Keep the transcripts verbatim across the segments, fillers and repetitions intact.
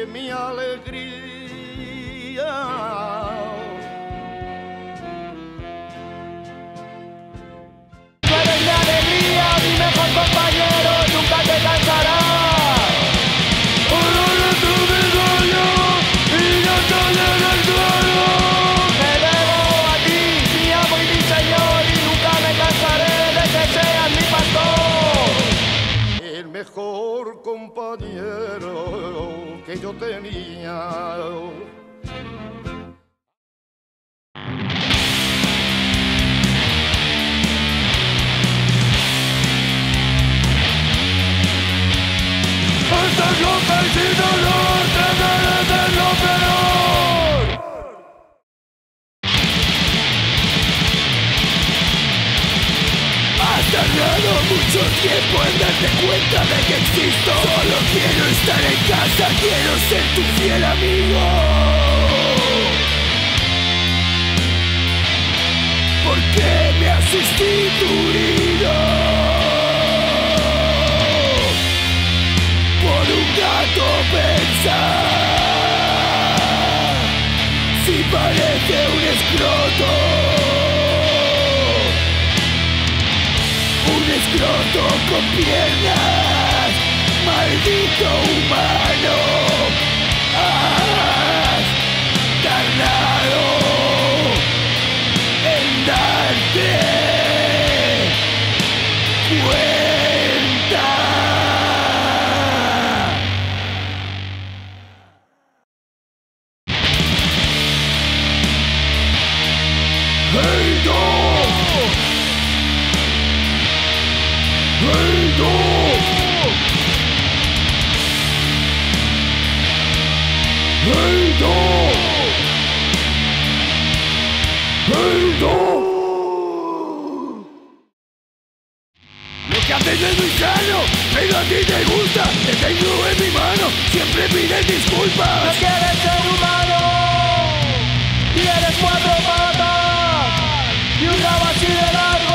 fue mi alegría. Tú eres mi alegría, mi mejor compañero, nunca te cansarás. Mejor compañero que yo tenía. Esto es lo que si dolor te mereces lo peor. Has tardado mucho tiempo en darte cuenta de que existo. Solo quiero estar en casa, quiero ser tu fiel amigo. ¿Por qué me has sustituido por un gato pensar? Si parece un escroto, un escroto con piernas, maldito humano. Has tardado en darte cuenta. ¡Hey, dog! ¡Hey, dog! ¡Hey, dog! ¡Hey, dog! Lo que haces es muy sano, pero a ti te gusta. Te tengo en mi mano, siempre pides disculpas. No quieres ser humano y eres cuatro patas y un rabo así de largo.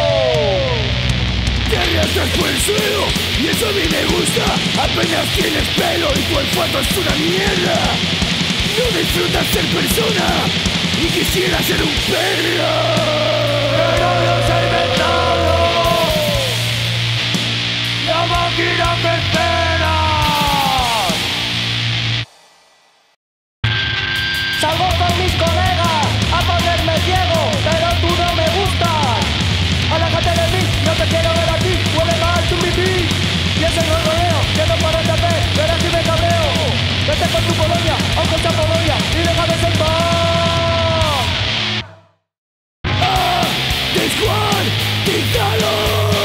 Te arrastras por el suelo y eso a mí me gusta. Apenas tienes pelo y tu olfato es una mierda. No disfrutas ser persona y quisiera ser un perro. Pero los he inventado, la máquina que espera. Salgo con mis colegas a ponerme ciego, pero tú no me gustas. Aléjate de mí, no te quiero ver aquí, huele mal tu pipí. Y ese no es rodeo, que no paro de hacer, pero aquí me cabreo. Vete con tu Polonia, aunque sea Polonia, y deja de ser pan. ¡Ah! ¡Descuartizado!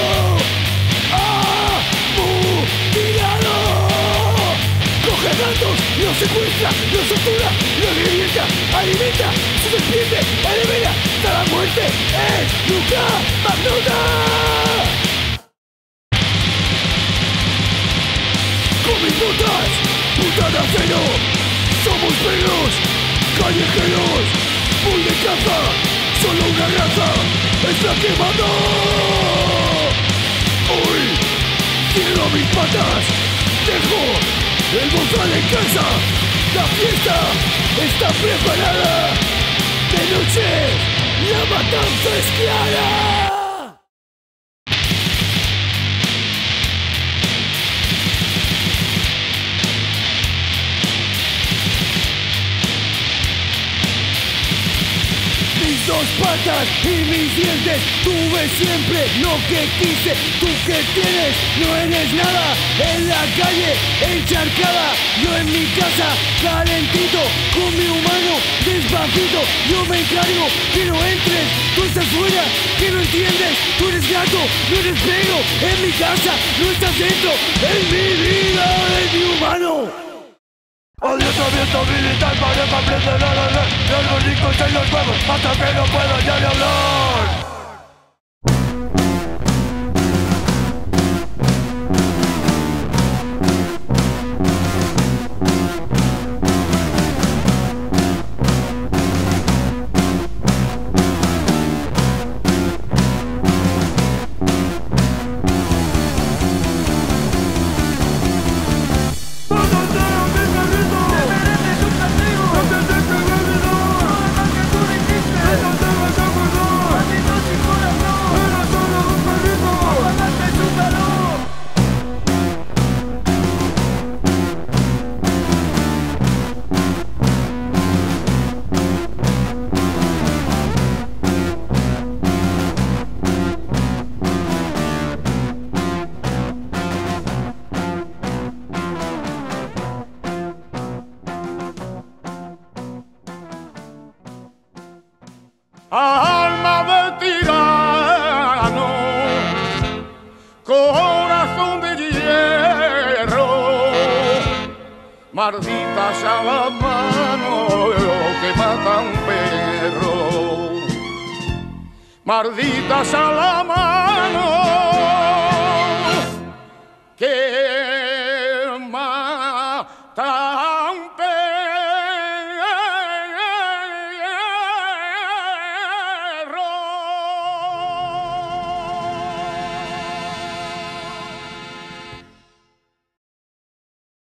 ¡Ah! ¡Mutilado! Coge gatos, los secuestra, los tortura, los revienta, alimenta, se despiende, elimina, hasta la muerte. ¡Es LUKA Magnuta! Con mis botas, putada cero, somos perros, callejeros, muy de caza, solo una raza, es la que mata. Hoy, cierro mis patas, dejo el bozal en casa, la fiesta está preparada, de noche la matanza es clara. Dos patas y mis dientes, tuve siempre lo que quise. Tú que tienes, no eres nada. En la calle, encharcada, yo en mi casa, calentito, con mi humano, despacito. Yo me encargo que no entres, tú estás fuera, que no entiendes. Tú eres gato, no eres perro, en mi casa, no estás dentro, en mi vida, en mi humano. Adiestramiento militar para que aprendan a ladrar los ricos en los huevos hasta que no puedan ya ni hablar. ¡Vamos a mis perritos! alma de tirano, corazón de hierro, maldita sea la mano que mata a un perro, maldita sea la mano que mata a un perro.